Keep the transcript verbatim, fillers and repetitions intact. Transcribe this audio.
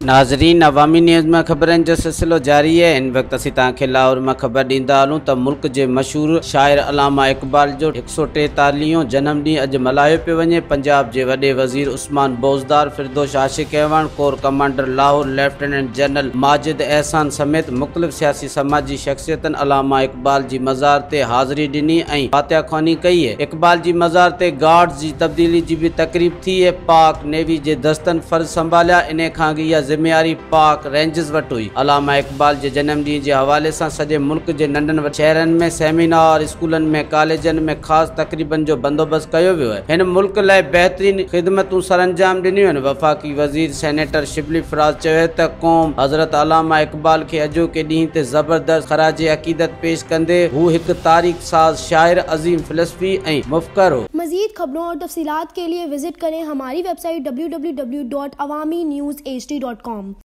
नाज़रीन, अवामी न्यूज़ में ख़बरनि जो सिलसिलो जारी है। इन वक्त असीं तव्हांखे लाहौर में ख़बर ॾींदा हलूं त मुल्क जे मशहूर शाइर अलामा इक़बाल जो हिकु सौ टेतालीहों जनम ॾींहुं अॼु मल्हायो पियो वञे। पंजाब जे वॾे वज़ीर Usman Buzdar, Firdous Ashiq Awan, corps commander Lahore lieutenant general Majid Ehsan समेत मुख़्तलिफ़ सियासी समाजी शख़्सियतनि अलामा इक़बाल जी मज़ार ते हाज़िरी ॾिनी ऐं फातिहा ख़्वानी कई है। इक़बाल जी मज़ार ते गार्ड्स जी तब्दीली जी भी तक़रीब थी है। पाक नेवी जे दस्तनि फ़र्ज़ संभालिया। इन खां अॻु इहा ज़िम्मेवारी पाक रेंजर्स वटि हुई। अलामा इक़बाल जे जनम ॾींहं जे हवाले सां सॼे मुल्क जे नंढनि वॾनि शहरनि में सेमिनार, स्कूलनि में, कॉलेजनि में ख़ासि तक़रीबनि जो बंदोबस्त कयो वियो आहे। हिन मुल्क लाइ बहितरीन ख़िदमतूं सरअंजाम ॾिनियूं आहिनि। वफ़ाक़ी वज़ीर सेनेटर शिबली फराज चयो त क़ौम हज़रत अलामा इक़बाल खे अॼोके ॾींहं ते ज़बरदस्त ख़राज अक़ीदत पेश कंदे हू हिकु तारीख़ साज़ शाइर, अज़ीम फ़िलसफ़ी ऐं मुफ़क्किर हो। मज़ीद खबरों और तफ़सीलात के लिए विजिट करें हमारी website W W W dot Awami news H D dot com.